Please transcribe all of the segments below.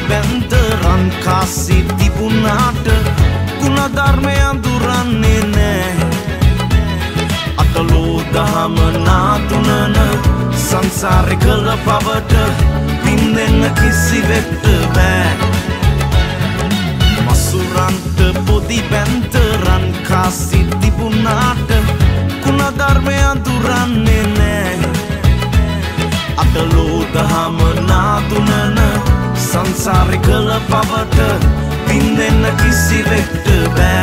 බැන්තරන් කාසි තිබුණාට ගුණධර්මය අඳුරන්නේ නෑ අතලෝ දහම නාතුනන සංසාරෙ කළ පවට පින්නෙන්න කිසිවෙක්ට බෑ මසුරන්ට පොදි බැන්තරන් කාසි තිබුණාට ගුණධර්මය අඳුරන්නේ නෑ අතලෝ දහම නාතුනන සංසාරෙ කළ පවට පින්නෙන්න කිසිවෙක්ට බෑ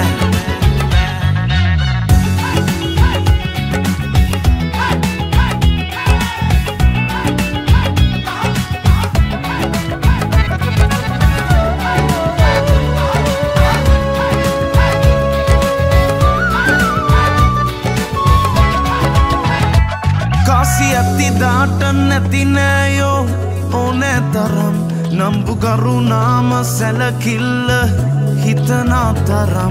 කාසි ඇති දාට නැති නෑයෝ ඕනෑ තරම් නම්බු කරුණාම සැලකිල්ල හිතනා තරම්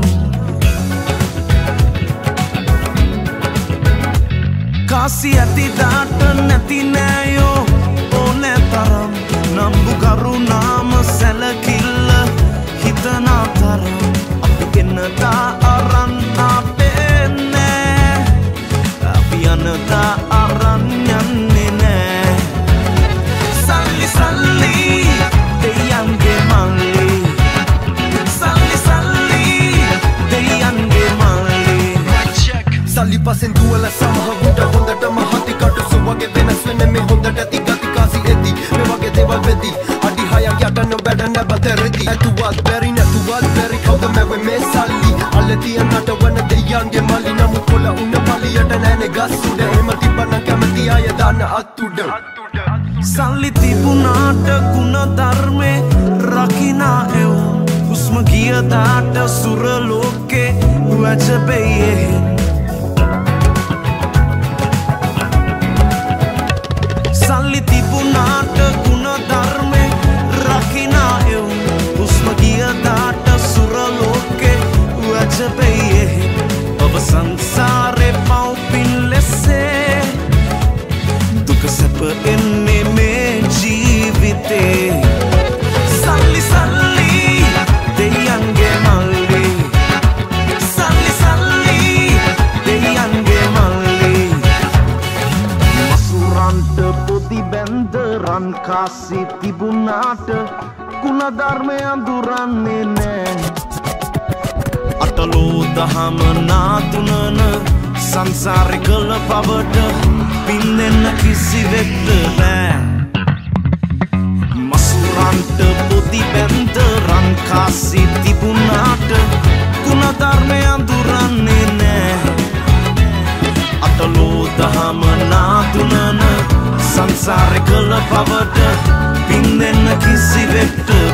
කාසි ඇති දාට නැති නෑයෝ ඕනෑ තරම් නම්බු කරුණාම සැලකිල්ල හිතනා තරම් අපි ගෙනදා අරන් අපෙන්නේ අපි යනදා අරන් යන්නේ නෑ සල්ලි සල්ලි දෙයන්ගේ මල්ලි සල්ලි සල්ලි දෙයන්ගේ මල්ලි සල්ලි පසෙන් දුවල සමහගුට හොඳටම හතිකට සුවගේ වෙනස් වෙන මේ හොඳට ඇති ගති කාසි ඇති මේ වගේ දේවල් වෙති අඩි හයක් යට නොබැඩ නැබතරෙති ඇතුවත් බැරි නැතුවත් බැරි කවුද මැවෙ මේ සල්ලි අල්ල තියන්නට වන දෙයන්ගේ මල්ලි නමුත් කොළ උන්න පලියට නෑනේ ගස් උඩ එහෙම තිබ්බනම් කැමති අය දාන්න අත් උඩ සල්ලි තිබුණාට ගුණධර්මේ රකිනා එවුන් හුස්ම ගියදාට සුරලෝකේ වැජබෙයේ සල්ලි තිබුණාට ගුණධර්මේ රකිනා එවුන් හුස්ම ගියදාට සුරලෝකේ වැජබෙයේ ඔබ සංසාරේ පව්පින් ලෙසේ දුක සැප එන්නේ මේ ජීවිතේ සල්ලි සල්ලි දෙයන්ගේ මල්ලි සල්ලි සල්ලි දෙයන්ගේ මල්ලි මසුරන්ට පොදි බැන්දරන් කාසි තිබුණාට ගුණධර්මය අඳුරන්නේ නෑ අතලෝ දහම නාතුනන සංසාරෙ කළ පවට පින්නෙන්න කිසිවෙක්ට බෑ මසුරන්ට පොදි බැන්දරන් කාසි තිබුණාට ගුණධර්මය අඳුරන්නේ නෑ අතලෝ දහම නාතුනන සංසාරෙ කළ පවට පින්නෙන්න කිසිවෙක්ට